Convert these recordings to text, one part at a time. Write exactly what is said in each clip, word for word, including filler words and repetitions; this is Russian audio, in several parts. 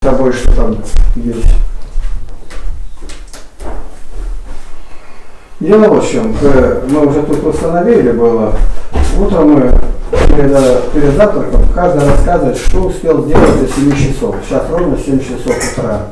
тобой, что там есть. Дело вот в чем. Мы уже тут установили было. Утром мы перед, перед завтраком каждый рассказывает, что успел сделать до семи часов. Сейчас ровно семь часов утра.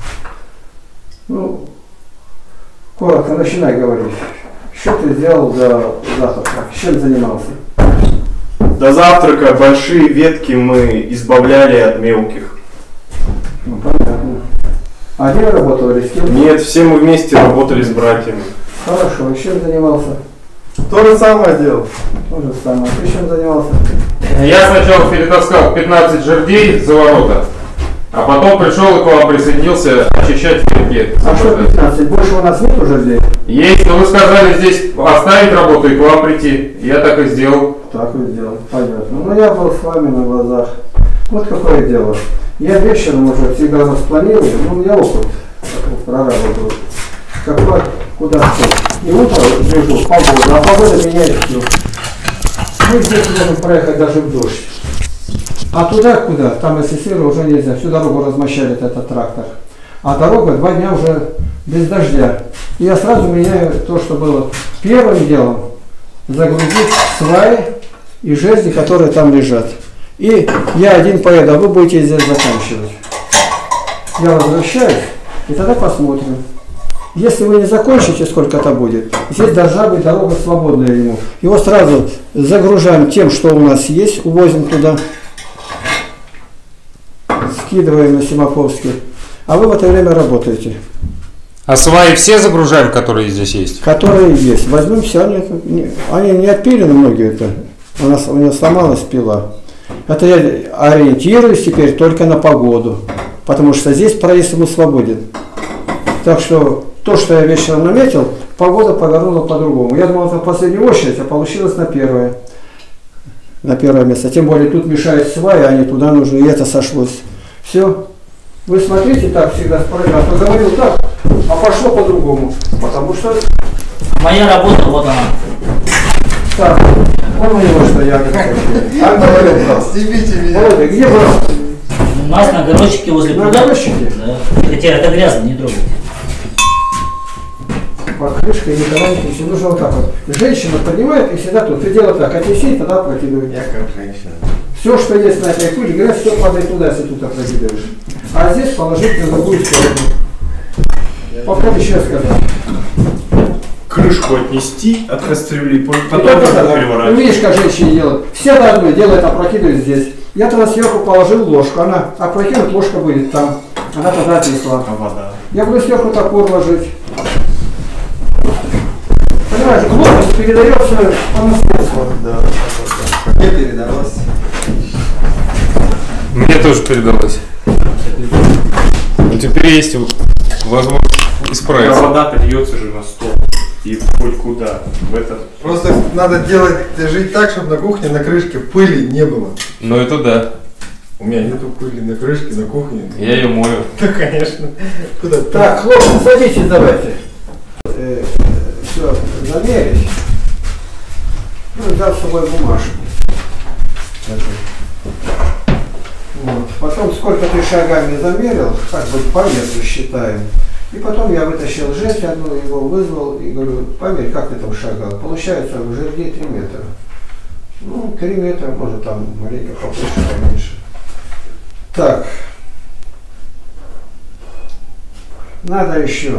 Ну, коротко начинай говорить. Что ты сделал до завтрака? Чем занимался? До завтрака большие ветки мы избавляли от мелких. Ну, понятно. А где вы работали? С кем? Нет, все мы вместе работали с братьями. Хорошо. И чем занимался? То же самое делал. То же самое. Ты чем занимался? Я сначала перетаскал пятнадцать жердей за ворота, а потом пришел и к вам присоединился очищать ветки. А что пятнадцать? Больше у нас нет уже здесь? Есть, но вы сказали здесь оставить работу и к вам прийти. Я так и сделал. Так и сделал. Понятно. Ну я был с вами на глазах. Вот какое дело. Я вечером уже всегда распланирую, ну у меня опыт проработал. Какой, куда что. И утром бежу, погода, а погода меняет все. Мы здесь можем проехать даже в дождь. А туда куда? Там СССР уже нельзя. Всю дорогу размощали этот трактор. А дорога два дня уже без дождя. И я сразу меняю то, что было первым делом. Загрузить сваи и жерди, которые там лежат. И я один поеду, а вы будете здесь заканчивать. Я возвращаюсь, и тогда посмотрим. Если вы не закончите, сколько-то будет, здесь должна быть дорога свободная ему. Его сразу загружаем тем, что у нас есть, увозим туда, скидываем на Семаковский, а вы в это время работаете. А сваи все загружаем, которые здесь есть? Которые есть. Возьмем все, они, они не отпилены многие, это. У нас у него сломалась пила. Это я ориентируюсь теперь только на погоду, потому что здесь проезд ему свободен. Так что то, что я вечером наметил, погода повернула по-другому. Я думал, это в последнюю очередь, а получилось на первое. На первое место. Тем более тут мешают сваи, они туда нужны, и это сошлось. Все. Вы смотрите так всегда справедливо. А то говорил так, а пошло по-другому. Потому что... Моя работа, вот она. Так, он у него что я говорю. А говорил, брат. Снимите меня. Володя, где брат? У нас на огородчике возле На пруда. огородчике? Да. Хотя это грязно, не трогайте. Под крышкой никогда не тащи. Нужно вот так вот. Женщина поднимает и всегда тут. Ты делай так, отнеси, тогда опрокидывай. Я как женщина. Все, что есть на этой пыли, грязь, все падает туда, если тут опрокидываешь. А здесь положить на другую сторону. Попробуй еще сказать. Крышку отнести от кастрюли, потом Ты переворачивать. видишь, как женщины делают. Все до одной делают, опрокидывают здесь. Я тогда сверху положил ложку. Она опрокинет, ложка будет там. Она тогда отнесла. А вода? Я буду сверху топор ложить. Понимаешь, глупость передается по наследству. Да, да. Мне передалось. Мне тоже передалось. Но теперь есть возможность А исправиться. вода-то льется же на стол. И хоть куда. В этот... Просто надо делать, жить так, чтобы на кухне на крышке пыли не было. Ну это да. У меня нету пыли на крышке, на кухне. Я ее мою. Да, конечно. Куда? Так, хлопцы, садитесь давайте. Э, все, замерить. Ну, взял с собой бумажку. Вот. Потом, сколько ты шагами замерил, как бы по метру считаем. И потом я вытащил жесть одну, его вызвал и говорю, померь, как ты там шагал. Получается, в жерди три метра. Ну, три метра, может там маленько побольше, поменьше. Так. Надо еще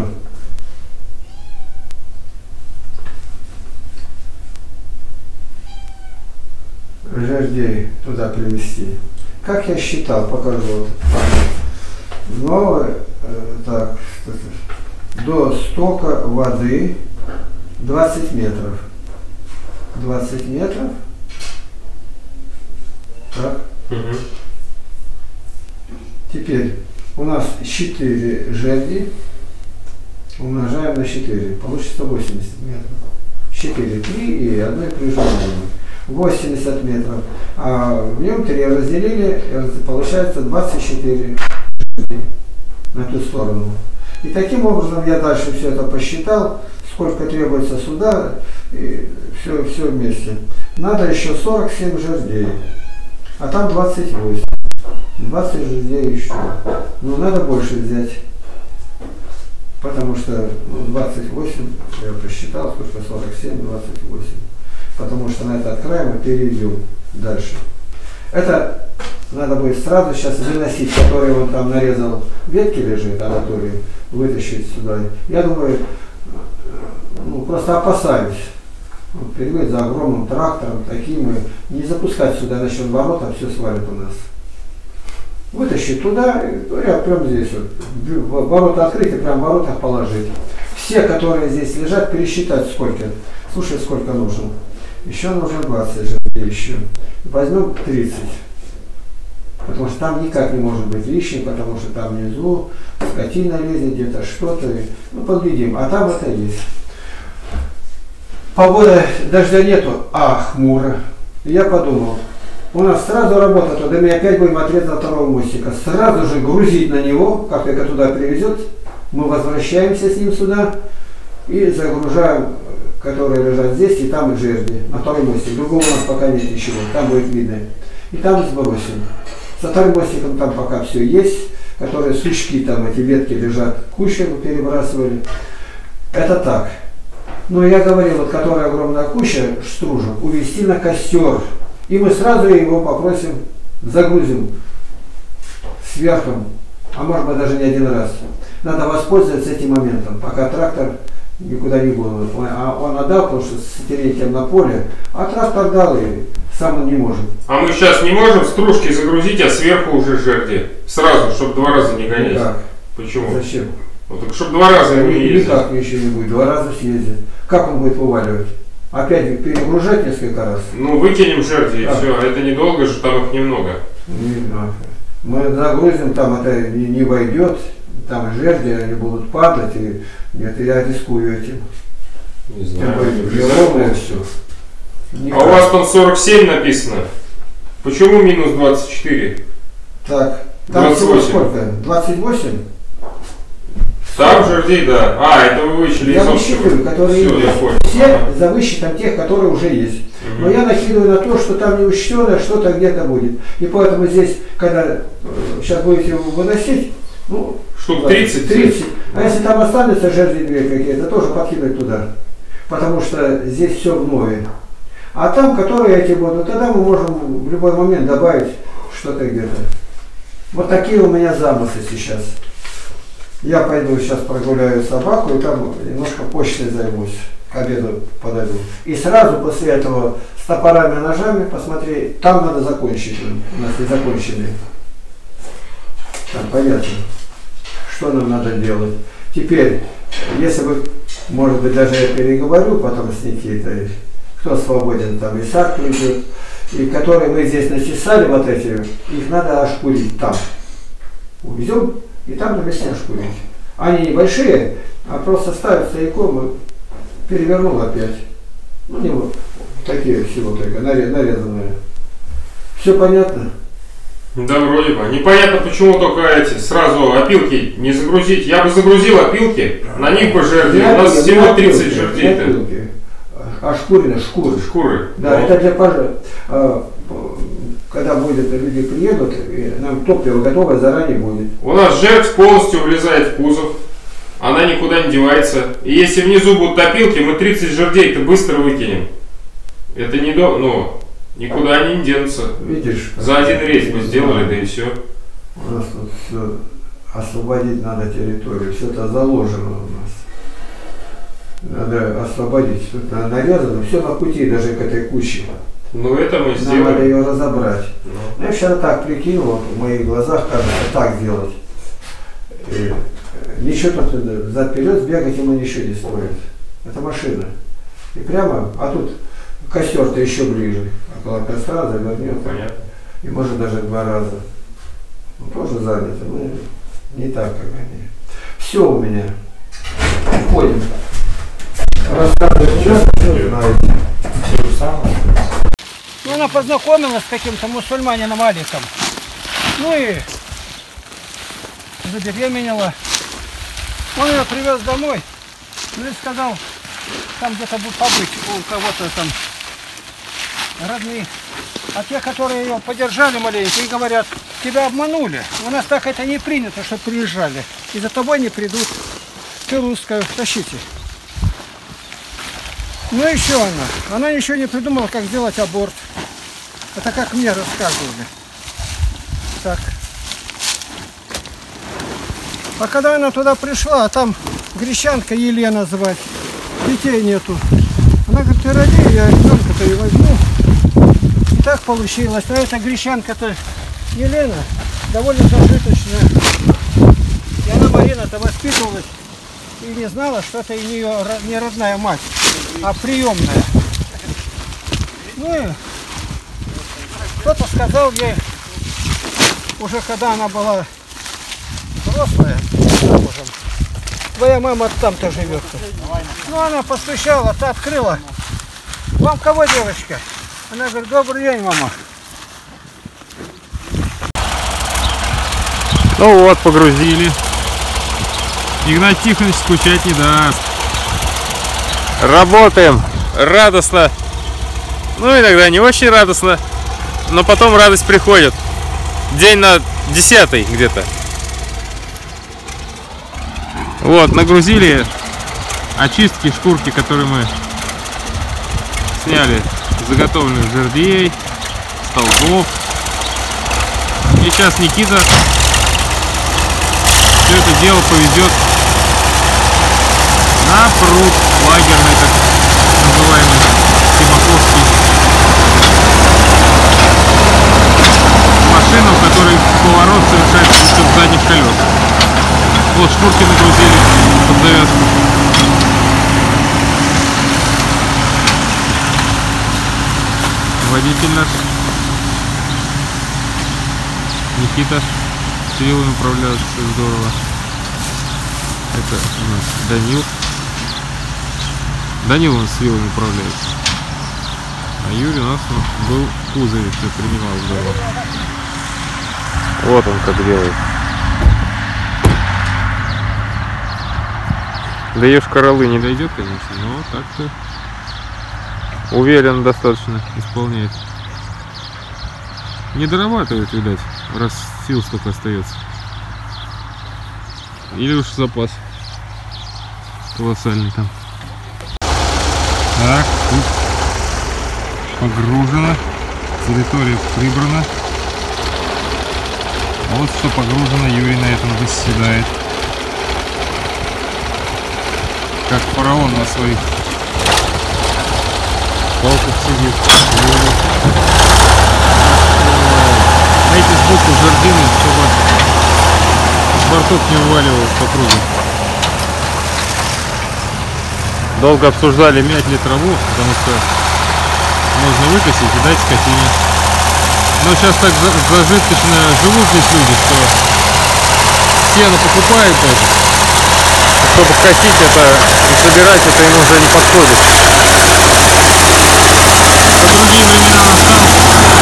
жердей туда привезти. Как я считал, покажу. Новое, э, так, до стока воды двадцать метров. двадцать метров. Так. Угу. Теперь у нас четыре жерди. Умножаем на четыре. Получится восемьдесят метров. четыре, три и одной прижимаем. восемьдесят метров. А в нем три разделили, получается двадцать четыре на ту сторону. И таким образом я дальше все это посчитал, сколько требуется сюда, и все, все вместе. Надо еще сорок семь жердей, а там двадцать восемь. двадцать жердей еще. Но надо больше взять. Потому что ну, двадцать восемь, я посчитал, сколько сорок семь, двадцать восемь. Потому что на этот край мы перейдем дальше. Это надо будет сразу сейчас выносить, который он там нарезал, ветки лежит, Анатолий, вытащить сюда. Я думаю, ну, просто опасаюсь. Вот, переводить за огромным трактором, таким, и не запускать сюда, насчет ворота, все свалит у нас. Вытащить туда, я прям здесь вот, ворота открыть и прям в воротах положить. Все, которые здесь лежат, пересчитать сколько. Слушай, сколько нужно. Еще нужно двадцать же, еще. Возьмем тридцать. Потому что там никак не может быть лишним, потому что там внизу скотина лезет, где-то что-то. Ну, поглядим. А там это есть. Погода, дождя нету, а хмуро. И я подумал, у нас сразу работа туда, мы опять будем отрезать второго мостика. Сразу же грузить на него, как только туда привезет, мы возвращаемся с ним сюда и загружаем, которые лежат здесь, и там и жерди, на второй мостик. Другого у нас пока нет ничего, там будет видно. И там сбросим. Со вторым мостиком там пока все есть, которые сучки, там эти ветки лежат, кучу мы перебрасывали. Это так. Но я говорил, вот которая огромная куча стружек, увезти на костер. И мы сразу его попросим, загрузим сверху, а может быть даже не один раз. Надо воспользоваться этим моментом, пока трактор никуда не гонит. А он отдал, потому что с терением на поле, а трактор дал и сам он не может. А мы сейчас не можем стружки загрузить, а сверху уже жерди. Сразу, чтобы два раза не гонять. Как? Почему? Зачем? Вот, так, чтобы два раза не ездить. Никак еще не будет, два раза съездит. Как он будет вываливать? Опять перегружать несколько раз? Ну, выкинем жерди и да. все. Это недолго же, там их немного. Не знаю. Мы загрузим, там это не, не войдет, там жерди, они будут падать, и нет, я рискую этим. Не знаю. Ровное все. А у вас там сорок семь написано. Почему минус двадцать четыре? Так, там двадцать восемь. всего сколько? двадцать восемь? Там жердей, да. А, это вы вычли Я из высчитываю, общего. которые Все, есть. я понял. Все Ага. за высчетом тех, которые уже есть. Угу. Но я накидываю на то, что там не учтено, что-то где-то будет. И поэтому здесь, когда э, сейчас будете его выносить, ну, Штук тридцать? тридцать. А если там останутся жерди две какие-то, тоже подкидывать туда. Потому что здесь все в нове. А там, которые эти будут, тогда мы можем в любой момент добавить что-то где-то. Вот такие у меня замыслы сейчас. Я пойду сейчас прогуляю собаку и там немножко почтой займусь, к обеду подойду. И сразу после этого с топорами, ножами посмотри, там надо закончить, у нас не закончили. Там понятно, что нам надо делать. Теперь, если вы, может быть, даже я переговорю потом с Никитой, кто свободен, там Исаак придет, и которые мы здесь начесали, вот эти, их надо ошкурить там. Увезем и там на месте ошкурить. Они небольшие, а просто ставят стояком и перевернул опять. Ну, не вот такие всего только, нарезанные. Все понятно? Да, вроде бы. Непонятно, почему только эти сразу опилки не загрузить. Я бы загрузил опилки, на них бы жерди. У нас всего тридцать жердей-то. А шкурины, шкуры. Шкуры. Да, ну. Это для пожара. Когда будет, люди приедут, нам топливо готовое заранее будет. У нас жертв полностью влезает в кузов. Она никуда не девается. И если внизу будут опилки, мы тридцать жердей-то быстро выкинем. Это не до... ну, никуда они не денутся. Видишь? За один рейс мы сделали, да и все. У нас тут все освободить надо территорию. Все это заложено у нас. Надо освободить. Тут нарезано, все на пути, даже к этой куче. Ну это мы Нам сделаем. надо ее разобрать. Ну. Я вчера так прикинул, вот в моих глазах кажется, так сделать. И ничего тут взад-вперед сбегать ему ничего не стоит. Это машина. И прямо, а тут костер-то еще ближе. Около костра завернет. Понятно. И может даже два раза. Ну, тоже занято. Ну, не так, как они. Все у меня. Ходим. Рассказываю, что знаете. Все же самое. Ну, она познакомилась с каким-то мусульманином Аликом. Ну и забеременела. Он ее привез домой. Ну и сказал, там где-то будет побыть у кого-то там родные. А те, которые ее поддержали маленько, и говорят, тебя обманули. У нас так это не принято, что приезжали. И за тобой не придут. Ты русская, тащите. Ну еще она. Она ничего не придумала, как сделать аборт. Это как мне рассказывали. Так. А когда она туда пришла, а там гречанка Елена звать, детей нету. Она говорит, ты роди, я ребенка-то и возьму. И так получилось. А эта гречанка-то Елена довольно зажиточная. И она, Марина-то, воспитывалась и не знала, что это у нее не родная мать, а приемная. Ну и кто-то сказал ей, уже когда она была взрослая, замужем, твоя мама там-то живет. Ну она постучала, та открыла. Вам кого, девочка? Она говорит, добрый день, мама. Ну вот, погрузили. Игнат Тихонович скучать не даст. Работаем радостно. Ну, иногда не очень радостно. Но потом радость приходит. День на десятый где-то. Вот, нагрузили очистки, шкурки, которые мы сняли с заготовленных жердей, столбов. И сейчас Никита все это дело повезет на пруд лагерный, так называемый, Тимаковский. Машину, в которой поворот совершается за счет задних колес. Вот шкурки нагрузили под завязку. Водитель наш Никита с вилами управляется здорово. Это у нас Данил. Данил у нас с вилами управляется. А Юрий у нас был в кузове, все принимал здорово. Вот он как делает. До Йошкар-Олы не дойдет, конечно, но так-то уверенно достаточно исполняет. Не дорабатывает, видать, раз сил столько остается. Или уж запас колоссальный там. Так, тут погружено, территория прибрана. Вот что погружено, Юрий на этом заседает. Как фараон на своих палках сидит. Эти сбоку жердины, чтобы бортов не вываливалось по кругу. Долго обсуждали, мять ли траву, потому что можно выкосить и дать скотине. Но сейчас так зажиточно живут здесь люди, что сено покупают даже. Чтобы косить это и собирать это им уже не подходит. А другие времена настанут.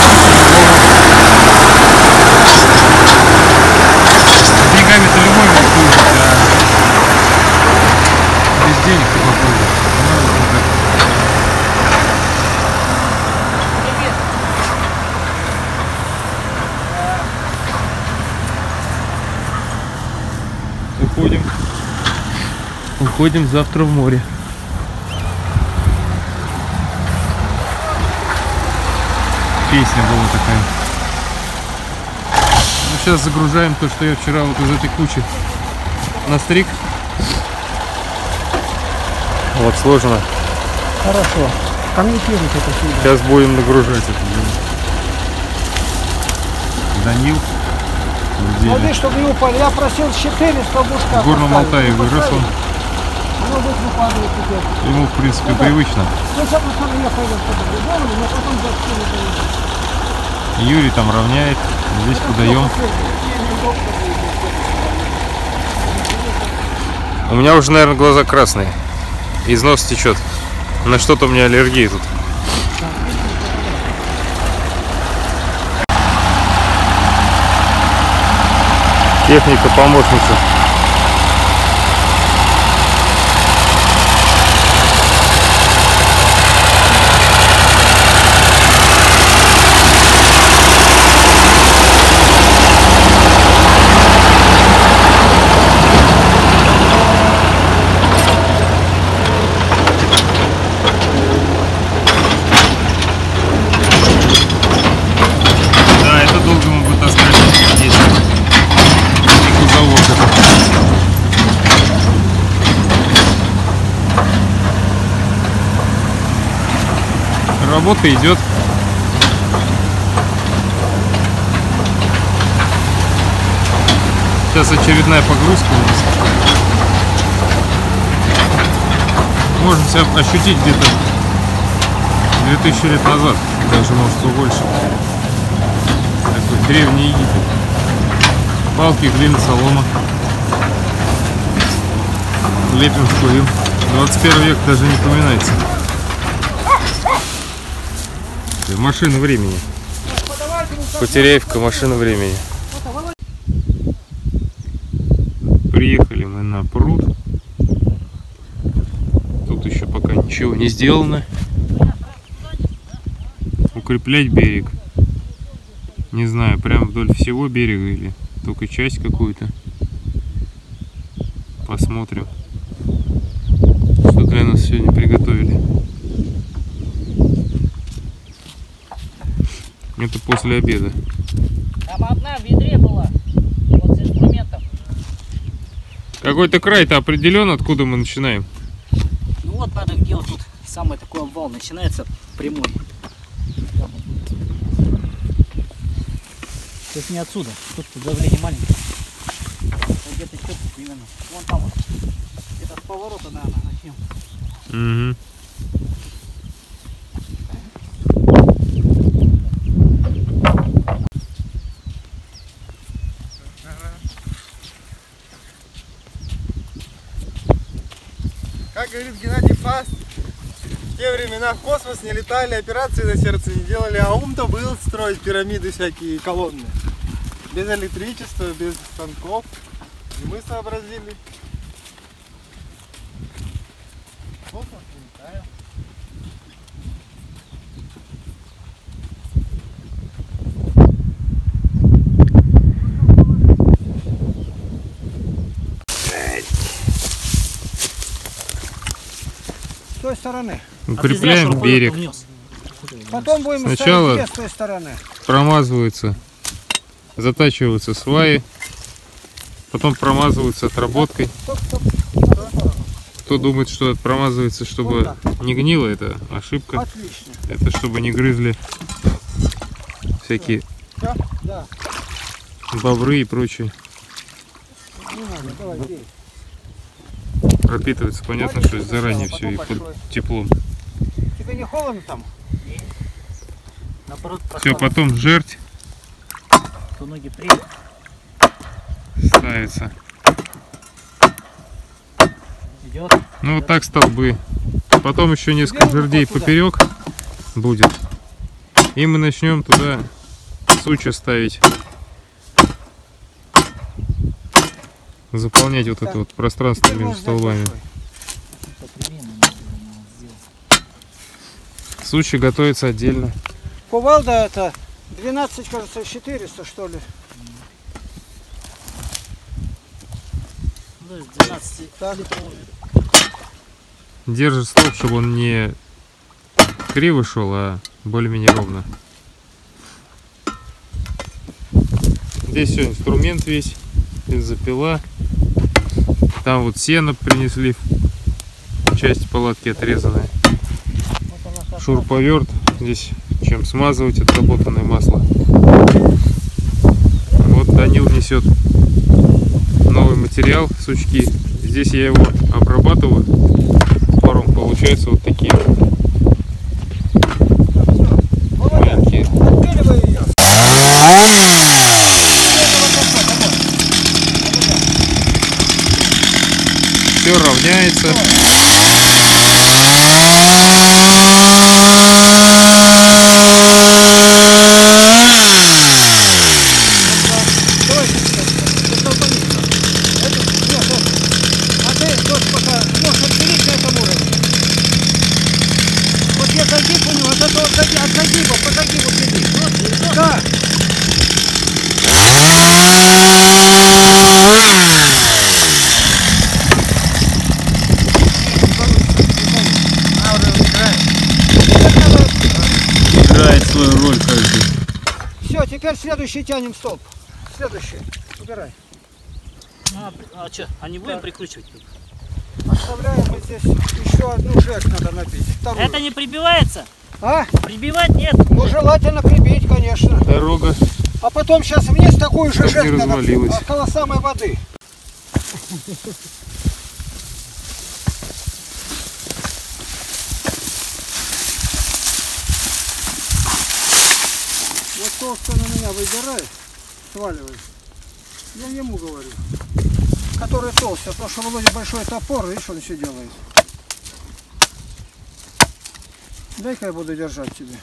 С деньгами-то любой может выжить, а без денег не попробует. Уходим. Уходим завтра в море. Песня была такая. Ну, сейчас загружаем то, что я вчера вот из этой кучи настриг. Вот сложно. Хорошо. Комментируйте это всегда. Сейчас будем нагружать это. Данил. Смотри, чтобы не упали. Я просил четыреста бушка. В Горном Алтае вырос он. Оно будет выпадать теперь. Ему, в принципе, ну, привычно. Ну, сейчас я пойду по-другому, но потом за Юрий там равняет. Здесь подаем. У меня уже, наверное, глаза красные. Из носа течет. На что-то у меня аллергия тут. Техника-помощница. Работа идет. Сейчас очередная погрузка у нас. Можно себя ощутить где-то две тысячи лет назад, даже может побольше. Такой древний Египет. Палки, глина, солома. Лепим, шкурим. двадцать первый век даже не поминается. Машина времени. Потеряевка, машина времени. Приехали мы на пруд. Тут еще пока ничего не сделано. Укреплять берег. Не знаю, прям вдоль всего берега или только часть какую-то. Посмотрим, что для нас сегодня приготовили. Это после обеда. Там одна в ведре была, вот с инструментом. Какой-то край-то определен, откуда мы начинаем? Ну вот надо, где вот тут самый такой обвал начинается, прямой. То есть не отсюда, тут давление маленькое. Вот где-то четко примерно. Вон там вот. Где-то с поворота, наверное, начнем. Угу. Как говорит Геннадий Фаст, в те времена в космос не летали, операции на сердце не делали, а ум-то был строить пирамиды всякие, колонны. Без электричества, без станков. И мы сообразили. В космос не летаем. С той стороны. Укрепляем берег. Потом будем Сначала ставить с той стороны. промазываются, затачиваются сваи, потом промазываются отработкой. Кто думает, что это промазывается, чтобы не гнило, это ошибка. Отлично. Это чтобы не грызли всякие Да, да. бобры и прочее. Не надо, давай, бей. Пропитывается, понятно, что заранее все и под теплом. Тебе не холодно там? Наоборот, Все, потом жерть то ноги приедут. ставится. Идет. Ну вот так столбы. Потом еще несколько жердей поперек будет. И мы начнем туда сучья ставить. Заполнять вот это вот пространство между столбами. Сучья готовится отдельно. Кувалда это двенадцать, кажется, четыреста, что ли. Ну, двенадцать литровый. Держит столб, чтобы он не криво шел, а более-менее ровно. Здесь все, инструмент весь, бензопила. Там вот сено принесли, часть палатки отрезанная. Шуруповерт, здесь чем смазывать отработанное масло. Вот Данил несет новый материал, сучки. Здесь я его обрабатываю паром, получается вот такие маленькие. Отпиливай ее. Все равняется. А ты вот пока можешь отпилить на этом уровне. Вот я загиб у него, от этого от загиба, по загибу сидит. Да. Играет свою роль каждый. Все, теперь следующий тянем столб. Следующий. Убирай. А, при- а что, а не будем прикручивать тут? Оставляем вот здесь еще одну жесть надо набить. Вторую. Это не прибивается? А? Прибивать нет? Ну, желательно прибить, конечно. Дорога А потом сейчас вниз такую же так жесть не надо, развалилась. около самой воды. Вот то, кто на меня выбирает, сваливает. Я ему говорю. Который толстый, потому что Володя большой топор, видишь, он еще делает. Дай-ка я буду держать тебе.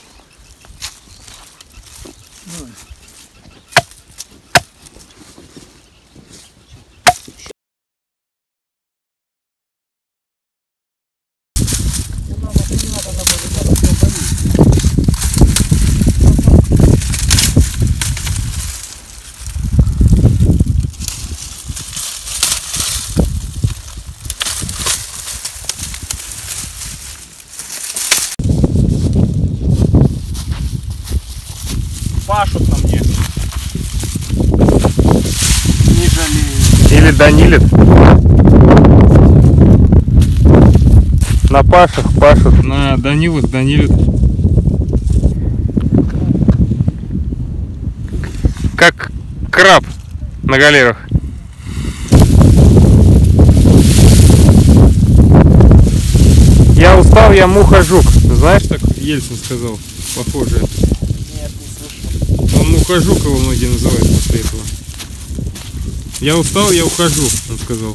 Давай. Не надо, не надо, надо, надо, все болит. Пашут на мне. Не жалею. или Данилит. На Пашах пашут, на Данилах Данилит. Как краб на галерах. Я устал, я муха-жук. Знаешь, так Ельцин сказал, похоже. Нет, не слышал. Он муха-жук, его многие называют после этого. Я устал, я ухожу, он сказал.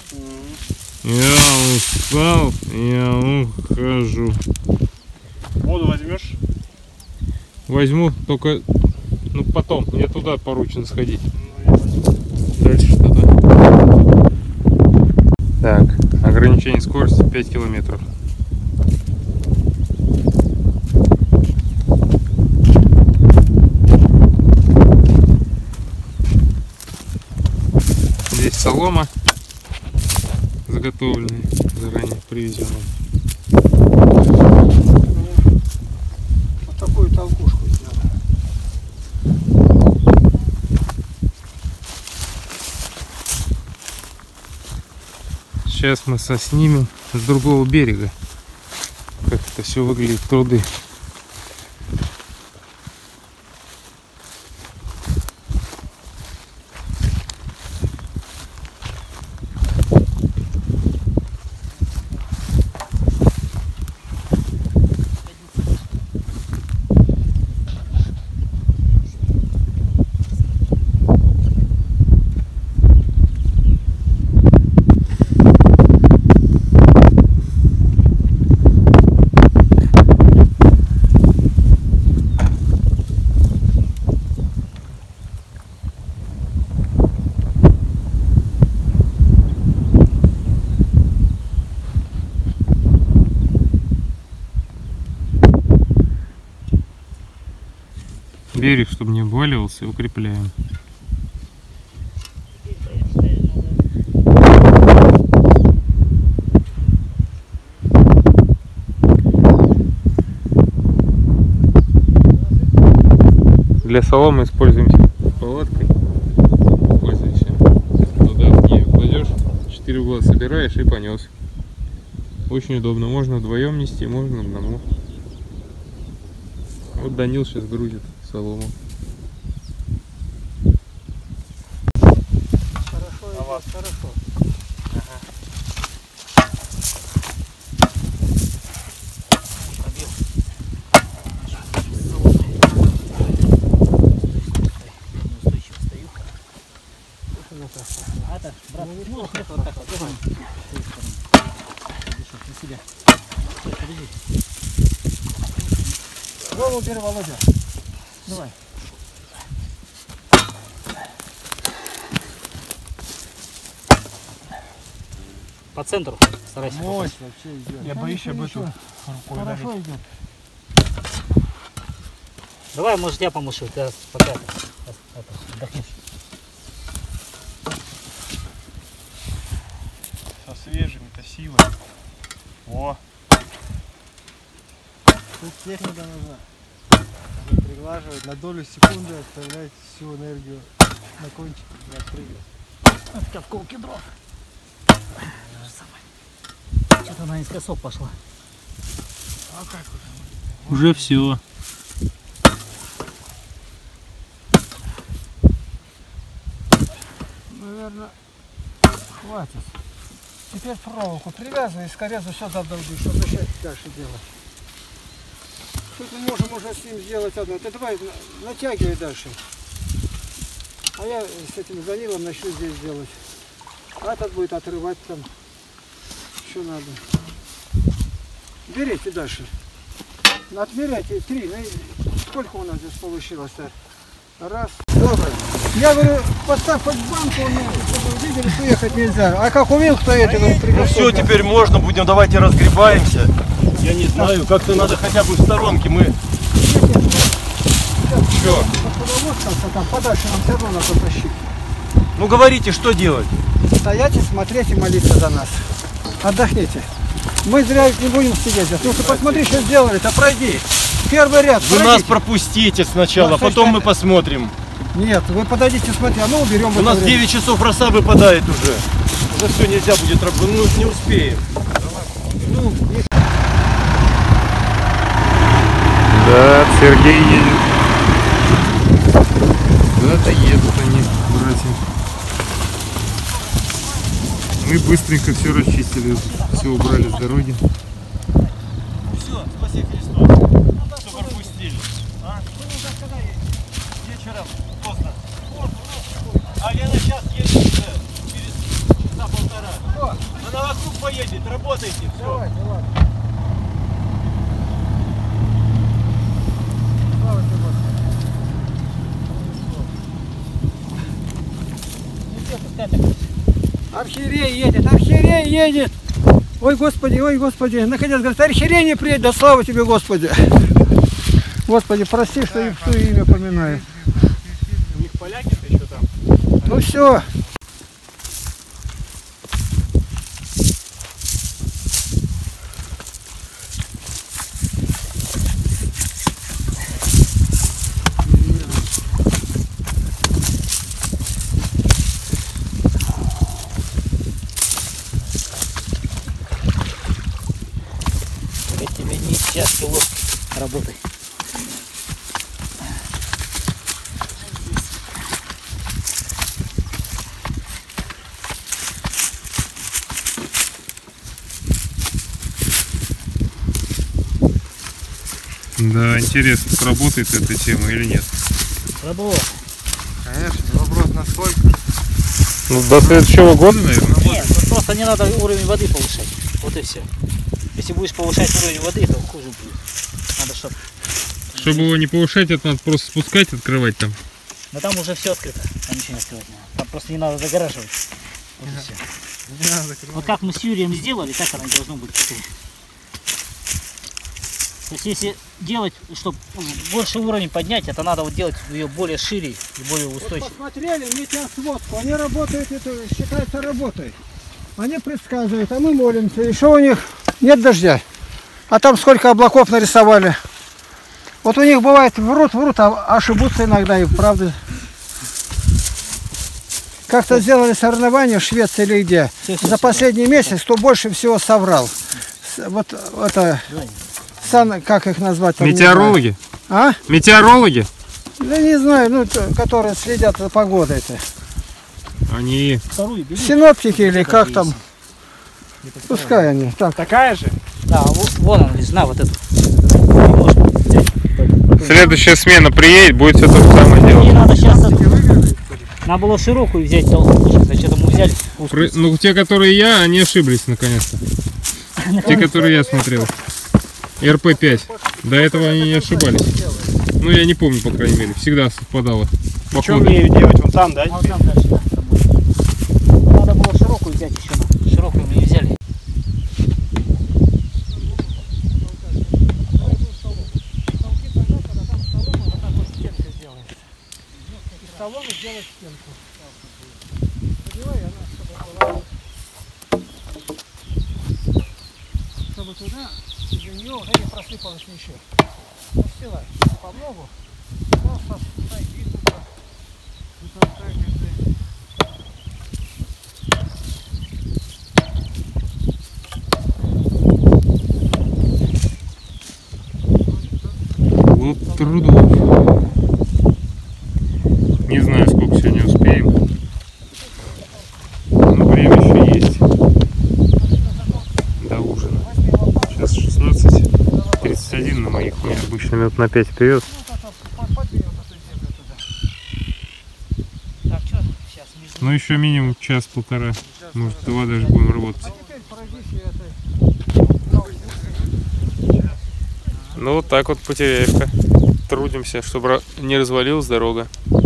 Я устал, я ухожу. Воду возьмешь? Возьму, только ну потом. Мне туда поручено сходить. Дальше что-то. Так, ограничение скорости пять километров. Здесь солома заготовленная, заранее привезенная. Вот такую толкушку надо. Сейчас мы соснимем с другого берега, как это все выглядит, труды. Берег, чтобы не обваливался, укрепляем. Для соломы используем палаткой. Пользуйся. Туда в нее кладешь, четыре угла собираешь и понес. Очень удобно. Можно вдвоем нести, можно одному. Вот Данил сейчас грузит солому. Хорошо, идет, хорошо. А это, брат, ну, вот так вот, давай. На себя. Стой, подожди. Голову бери, Володя. Давай. По центру старайся. Мощь вообще идет. Я боюсь об эту рукой Хорошо ударить. идет. Давай, может, я помогу, ты пока это, это, отдохнешь. Со свежими-то силами. О! Тут техника нужна. Надо приглаживать, на долю секунды оставлять всю энергию на кончике, не отпрыгивать. Это вколки дров. Что-то она наискосок пошла. А как Уже все. Наверное, хватит. Теперь проволоку привязывай и скорее все задолби, чтобы начать дальше делать. Тут мы можем уже с ним сделать одно. Ты давай на- натягивай дальше. А я с этим занилом начну здесь делать. А этот будет отрывать там. Что надо. Берите дальше. Отмеряйте три. Ну, сколько у нас здесь получилось-то? Раз. Добрый. Я говорю, поставь хоть банку, ну, чтобы видели, что ехать нельзя. А как увидел, кто это, говорю, Ну приготовил. все, теперь можно, будем, давайте разгребаемся. Я не знаю, как-то надо хотя бы в сторонке, мы... Что? Там подальше нам все равно надо тащить. Ну говорите, что делать? Стоять и смотреть и молиться за нас. Отдохните. Мы зря не будем сидеть здесь. Ну ты посмотри, что сделали-то, пройди. Первый ряд, Вы пройдите. нас пропустите сначала, Ну, потом слушай, мы посмотрим. Нет, вы подойдите, смотри, а мы уберем. в У это нас время. девять часов роса выпадает уже. Уже все, нельзя будет работать, ну не успеем. Ну, не- Да, Сергей едет. Куда-то едут они, братья. Мы быстренько все расчистили, все убрали с дороги. Все, спаси Христос, что пропустили. А? Вечером поздно. А я на час еду уже, через часа полтора. Она вокруг поедет, работайте, все. Давайте, ладно. Слава тебе, Господи. Архиерей едет, архиерей едет. Ой, Господи, ой, Господи. Наконец, говорит, архиерей не приедет, да слава тебе, Господи. Господи, прости, что их в имя поминаю. У них поляки-то еще там. Ну все. Тебе не часто ложкой работай. Да, интересно, сработает эта тема или нет. Работай. Конечно, вопрос насколько. Ну, до следующего года, наверное. Нет, ну просто не надо уровень воды повышать. Вот и все. Если будешь повышать уровень воды, то хуже будет. Надо, чтобы... Чтобы его не повышать, это надо просто спускать, открывать там. Но там уже все открыто. Там ничего не открывать не надо. Там просто не надо загораживать. Вот и все. Не надо закрывать. Вот как мы с Юрием сделали, так оно и должно быть. То есть если делать, чтобы больше уровень поднять, это надо вот делать ее более шире и более Вот устойчиво. посмотрели метеосводку, они работают, это считается работой. Они предсказывают, а мы молимся. Еще у них нет дождя. А там сколько облаков нарисовали. Вот у них бывает врут, врут, а ошибутся иногда и правда. Как-то сделали соревнования в Швеции или где. Всё, всё, За всё. последний месяц кто больше всего соврал. С- Вот это, сан, как их назвать? там, не Метеорологи? знаю. А? Метеорологи? Да не знаю, ну, т- которые следят за погодой-то. Они... Вторую бери. Синоптики или как там. Пускай они. Так, Такая же? Да, вот, вон он, на вот эту. Следующая смена приедет, будет все то же самое Не делать. надо сейчас эту. Надо было широкую взять толстую, зачем мы взяли узкую. Пры- Ну, те, которые я, они ошиблись наконец-то. Те, которые я смотрел. эр пэ пять. До этого они не ошибались. Ну, я не помню, по крайней мере. Всегда совпадало. По Что ходу. мне ее делать? Вон там, да? А вот там дальше, да, там будет. Надо было широкую взять еще. на- Широкую мы не взяли. столом и сделать стенку. Подевай, она чтобы была, чтобы туда из-за нее уже не просыпалось ничего. Настилай по многу, просто сойди туда. И так, так, так. Еще минут на пять вперед. Так, что сейчас между... Ну еще минимум час-полтора. Может, два даже будем работать. Ну вот так вот Потеряевка. Трудимся, чтобы не развалилась дорога.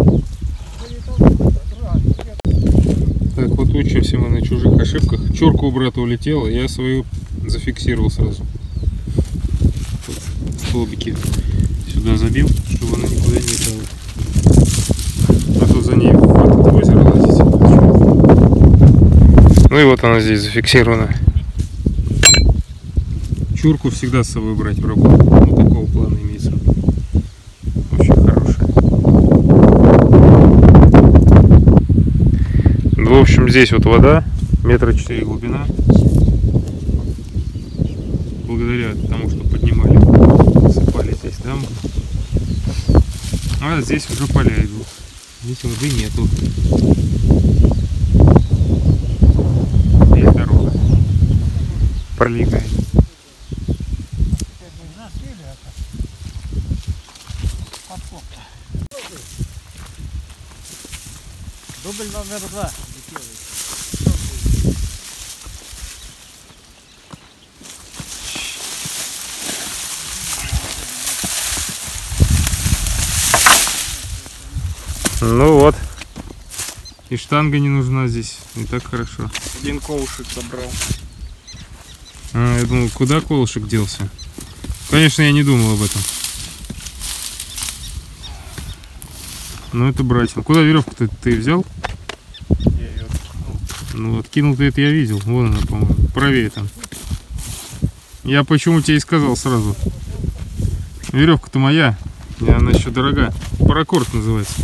Так, вот учимся мы на чужих ошибках. Чурка у брата улетела, я свою зафиксировал сразу. Вот столбики сюда забил, чтобы она никуда не летала. А то за ней в это озеро лазить. Ну и вот она здесь зафиксирована. Чурку всегда с собой брать в работу. Вот такого плана имеется. Очень хорошая. В общем, здесь вот вода, метра четыре глубина. Благодаря тому, что поднимали, сыпали здесь дамбу. А здесь уже поля идут. Здесь воды нету. Здесь дорога пролегает. Дубль номер два. Ну вот. И штанга не нужна здесь. Не так хорошо. Один колышек собрал. А, я думал, куда колышек делся? Конечно, я не думал об этом. Ну это братья. Куда веревку-то ты взял? Я ее откинул. Ну откинул ты это я видел. Вон она, по-моему. Правее там. Я почему тебе и сказал сразу. Веревка-то моя. И она еще дорога. Паракорд называется.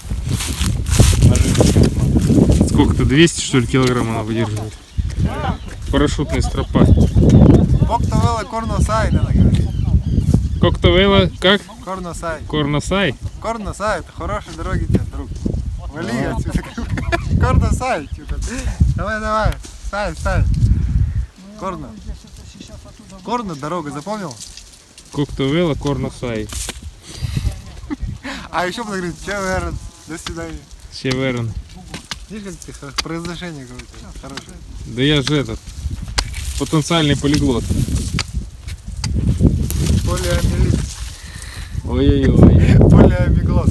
Сколько-то двести что ли килограмм она выдерживает. Парашютная стропа. Коктовела Корносай, надо говорить. Коктовела как? Корносай. Корносай? Корносай, это хорошие дороги тебе, друг. Вали отсюда. Корносай, типа. Давай, давай. Ставь, ставь. Корно. Корно, дорога, запомнил? Коктовела Корносай. А еще буду говорить, Чеверн. До свидания. Северн. Видишь, как ты произношение какое-то хорошее. Да я же этот потенциальный полиглот. Полиамилит. Ой-ой-ой. Полиамиглот.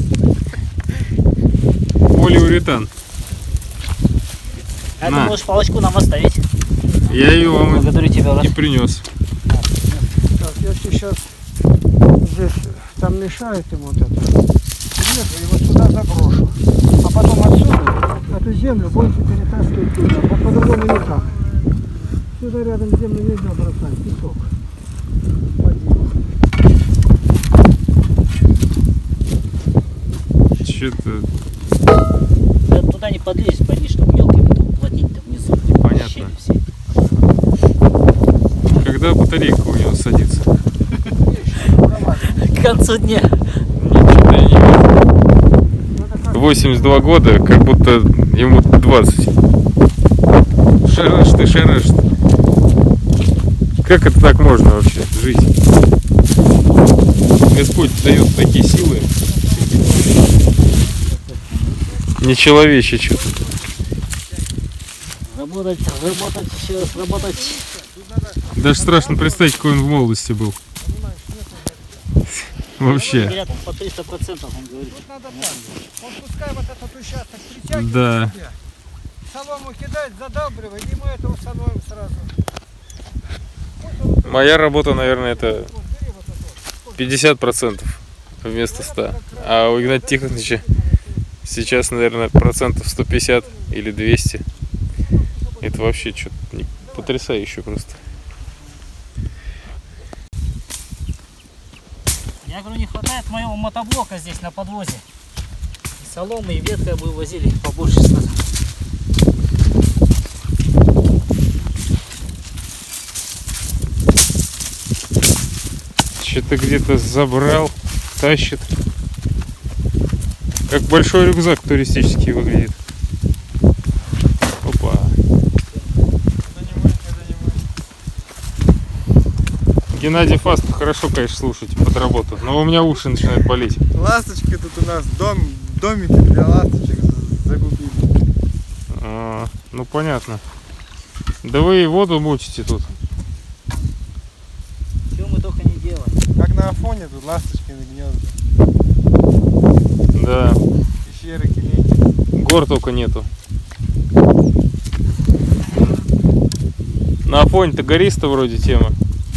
Полиуретан. А ты На. можешь палочку нам оставить. Я ее вам Благодарю тебя. и принес. Так, я сейчас здесь там мешает ему вот это. Съезжу и вот сюда заброшу. А потом отсюда эту землю больше перетаскивать туда. По- По-другому никак. Сюда рядом землю нельзя бросать. Песок. Что-то Да, туда не подлезть, пойди, чтобы мелкими уплотнить-то внизу. Понятно. Щели все. Когда батарейка у него садится? К концу дня. Ничего я не вижу. восемьдесят два года, как будто ему двадцать. Шарашь ты, шарашь. Как это так можно вообще жить? Господь дает такие силы. Нечеловече что-то. Работать, работать, еще раз работать. Даже страшно представить, какой он в молодости был. Вообще. Говорят, по триста процентов он говорит. Вот надо так. Он пускай вот этот участок притягивает Да. к себе. Солому кидает, задабривает, и мы это установим сразу. Моя работа, наверное, это пятьдесят процентов вместо ста. А у Игната Тихоновича сейчас, наверное, процентов сто пятьдесят или двести. Это вообще что-то потрясающе просто. Я говорю, не хватает моего мотоблока здесь на подвозе. И соломы, и ветка бы возили побольше сразу. Что-то где-то забрал, тащит. Как большой рюкзак туристический выглядит. Опа. Геннадий Фаст хорошо, конечно, слушать под работу, но у меня уши начинают болеть. Ласточки тут у нас, дом, домики для ласточек закупили. А, ну понятно. Да вы и воду мутите тут. Чего мы только не делаем. Как на Афоне тут ласточкины гнезда. Да. Пещеры, келейки. Гор только нету. На Афоне-то гориста вроде тема.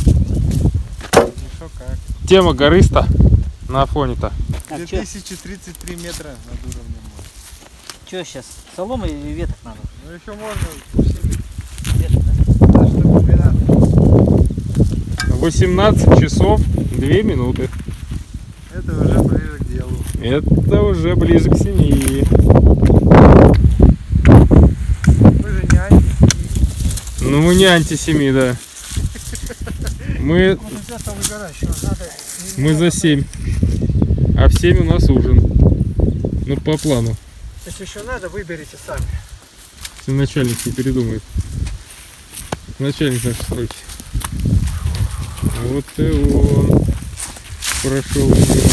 Еще как. Тема гориста на Афоне-то. А две чё, тысячи тридцать три метра над уровнем моря. чё сейчас? Соломы или веток надо? Ну еще можно усилить. Веток, да? Так, чтобы двенадцать. восемнадцать часов две минуты. Это уже ближе к делу. Это уже ближе к семи. Мы же не анти. Ну мы не антисеми, да. Мы, Вот нельзя выгорать, что надо. мы за семь. А в семь у нас ужин. Ну по плану. Если еще надо, выберите сами. Если начальник не передумает. Начальник наш стройки. Вот и он прошел.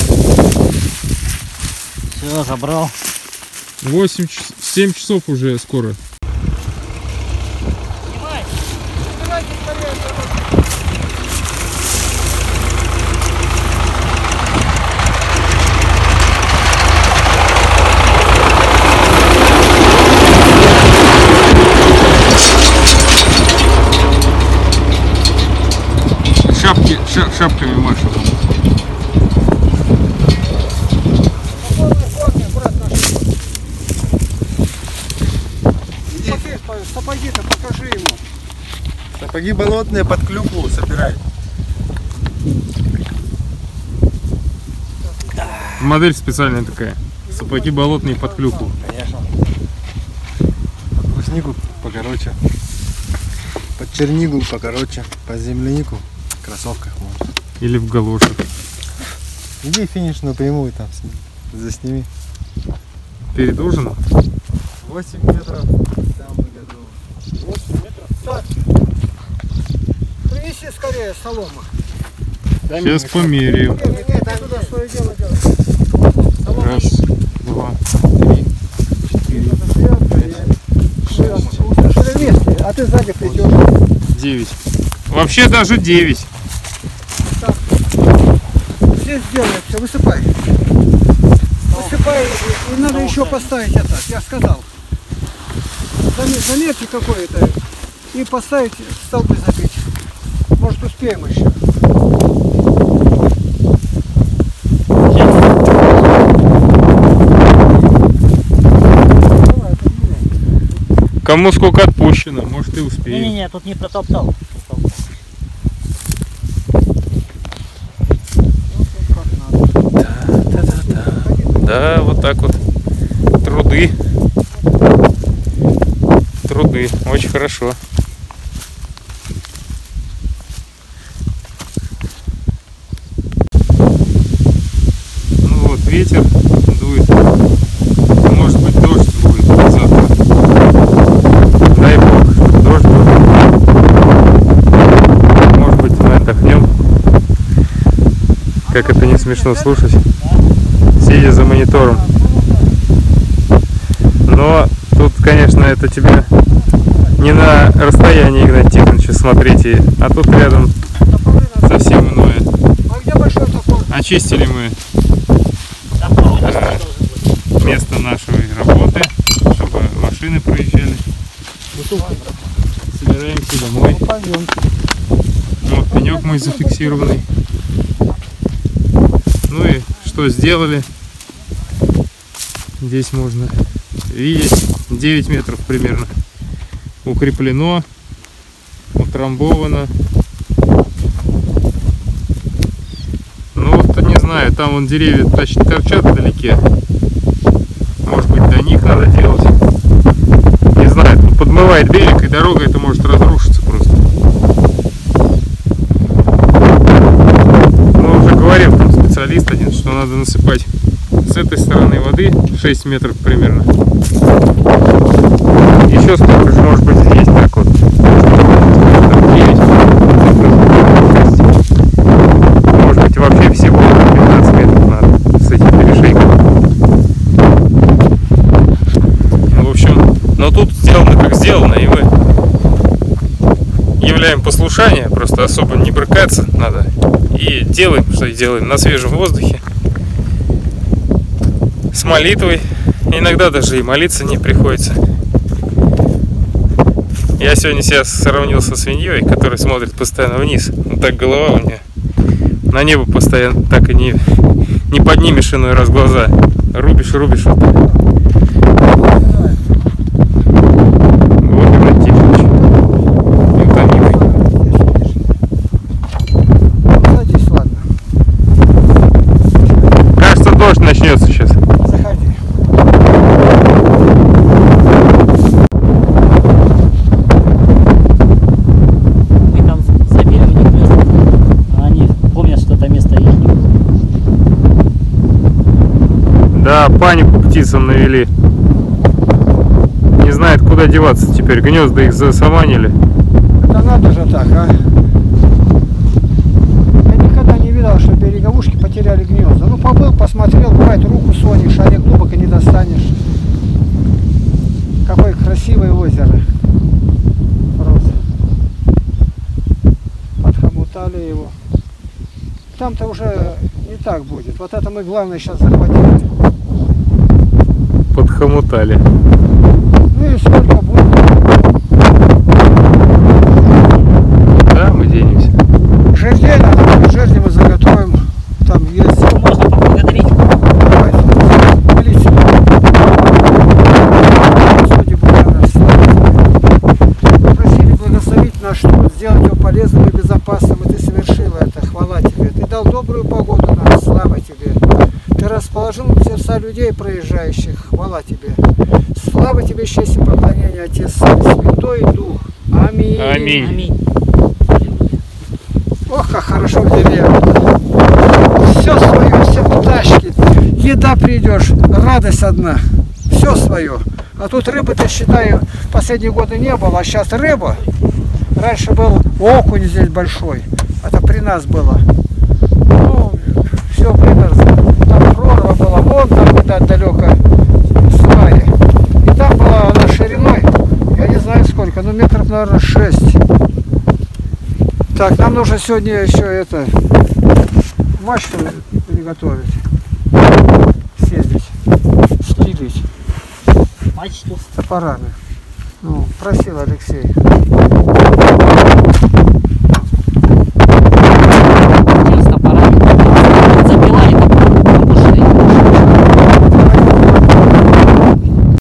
Все, забрал. восемь, семь часов уже скоро. Шапки, ша, шапками машут. Сапоги-то покажи ему. Сапоги болотные под клюкву собирай. Модель специальная такая. Сапоги болотные под клюкву. Конечно. Под бруснику покороче. Под чернигу покороче. Под землянику в кроссовках можно. Или в галошах. Иди финишную прямую там сни- засними. Перед ужином. восемь метров. Там мы готовы. Так. Принеси скорее солома. Сейчас померяю. Нет, нет, дай туда свое дело делать. Раз, два, три, четыре, Шесть. А ты сзади плетешь. девять. Вообще даже девять. Здесь делай все, высыпай. Высыпай, и надо еще поставить это, я сказал. Замер- Замерьте какое-то и поставить, столбы забить. Может успеем еще. Кому сколько отпущено, может и успеем. Не-не-не, тут не протоптал. Протоптал. Да, вот так вот. Труды. Труды. Очень хорошо. Ну вот, ветер дует. Может быть, дождь будет завтра. Дай бог, чтобы дождь был. Может быть, мы отдохнем. Как это не смешно слушать, сидя за монитором. Но тут, конечно, это тебе не на расстоянии Игнатия Тихоновича смотреть, и- а тут рядом совсем иное. А где большой топор? Очистили мы Топор у нас э, должен быть. место нашей работы, чтобы машины проезжали. Собираемся домой. Вот пенек мой зафиксированный. Ну и что сделали? Здесь можно видеть девять метров примерно. Укреплено, утрамбовано. Ну вот не знаю, там вон деревья торчат, торчат вдалеке. Может быть, до них надо делать. Не знаю, там подмывает берег, и дорога это может разрушиться просто. Ну, уже говорил там специалист один, что надо насыпать с этой стороны воды шесть метров примерно. Еще столько же, может быть, здесь так вот. Там девять. проявляем послушание, просто особо не брыкаться надо. И делаем, что и делаем, на свежем воздухе. С молитвой. Иногда даже и молиться не приходится. Я сегодня себя сравнил со свиньей, которая смотрит постоянно вниз. Вот так голова у нее на небо постоянно, так и не, не поднимешь иной раз глаза. Рубишь, рубишь. Вот, вот Иван Тихонович. Утомимый. Садись, ладно. Кажется, дождь начнется сейчас. Заходи. Мы там забили у них место, а они помнят, что это место их. Да, панику птицам навели. Не знает, куда деваться теперь. Гнезда их засаманили. Да надо же так, а? Я никогда не видел, что береговушки потеряли гнезда. Ну, побыл, посмотрел, бывает, руку сонишь, а не глубоко не достанешь. Какое красивое озеро. Просто. Подхомутали его. Там-то уже не так будет. Вот это мы главное сейчас захватили. Подхомутали. Ну и сколько будет? Да, мы денемся. Жердей надо, жерди мы заготовим. Там есть. Можно поблагодарить. Давайте. Молитесь. Господи, Боже наш, слава Тебе. Просили благословить наш труд, сделать его полезным и безопасным, и Ты совершила это. Хвала Тебе. Ты дал добрую погоду нам, слава Тебе. Ты расположил сердца людей проезжающих, хвала Тебе. Слава Тебе, честь и поклонение, Отец, Сын, Святой Дух. Аминь. Аминь. Аминь. Ох, как хорошо в деревне. Все свое, все пташки. Еда придешь, радость одна. Все свое. А тут рыбы-то, считаю, последние годы не было, а сейчас рыба. Раньше был окунь здесь большой. Это при нас было. Ну, все вымерзло. Там прорва была, вон там видать далеко сваи. И там была она шириной, я не знаю сколько, ну метров, наверное, шесть. Так, нам нужно сегодня еще это мачту приготовить, съездить, стилить Мачту. топорами. Ну, просил Алексей.